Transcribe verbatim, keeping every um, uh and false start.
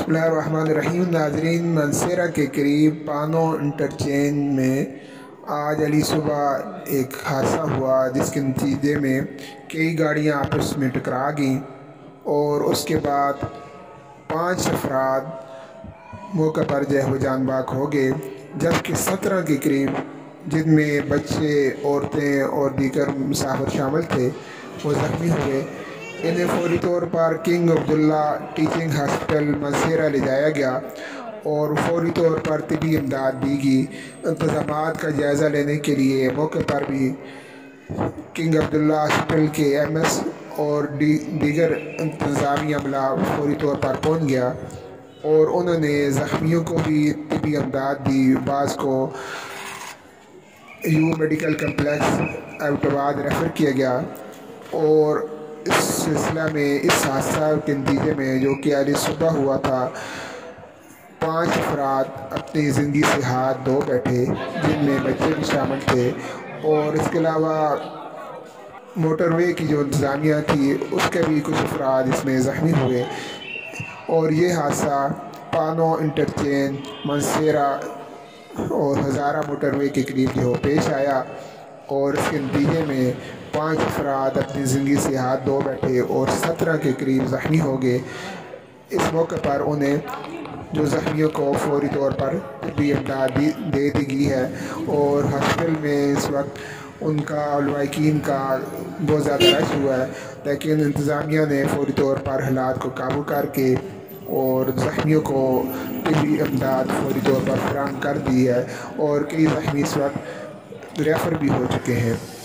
बिस्मिल्लाहिर्रहमानिर्रहीम। नाज़रीन, मनसेरा के करीब पानो इंटरचेंज में आज अली सुबह एक हादसा हुआ जिसके नतीजे में कई गाड़ियां आपस में टकरा गईं और उसके बाद पाँच अफराद मौके पर जय जान बाक हो गए, जबकि सत्रह के करीब जिनमें बच्चे, औरतें और दीगर मुसाफिर शामिल थे वो ज़ख्मी हुए। इन्हें फौरी तौर पर King Abdullah Teaching Hospital Mansehra ले जाया गया और फौरी तौर पर तिबी इमदाद दी गई। इंतज़ाम का जायज़ा लेने के लिए मौके पर भी किंग अब्दुल्ला हॉस्पिटल के एम एस और दी, दीगर इंतज़ामी अमला फौरी तौर पर पहुँच गया और उन्होंने ज़ख्मियों को भी तिबी इमदाद दी। बाज़ को यू मेडिकल कम्प्लेक्स एबटाबाद रेफ़र किया गया और इस सिलसिला में इस हादसा के नतीजे में जो कि आज सुबह हुआ था, पांच अफराद अपनी ज़िंदगी से हाथ धो बैठे, जिनमें बच्चे भी शामिल थे और इसके अलावा मोटरवे की जो इंतज़ामिया थी उसके भी कुछ अफराद इसमें ज़ख्मी हुए। और ये हादसा पानो इंटरचेंज मनसेरा और हज़ारा मोटरवे के करीब जो पेश आया और इसके नतीजे में पाँच अफराद अपनी ज़िंदगी से हाथ धो बैठे और सत्रह के करीब ज़ख्मी हो गए। इस मौके पर उन्हें जो ज़ख्मियों को फौरी तौर पर तिब्बी इमदाद दे दी गई है और हॉस्पिटल में इस वक्त उनका लवाकिन का बहुत ज़्यादा रश हुआ है, लेकिन इंतज़ामिया ने फौरी तौर पर हालात को काबू करके और ज़ख्मियों को तिब्बी इमदाद फौरी तौर पर फराहम कर दी है और कई ज़ख्मी इस वक्त रेफ़र भी हो चुके हैं।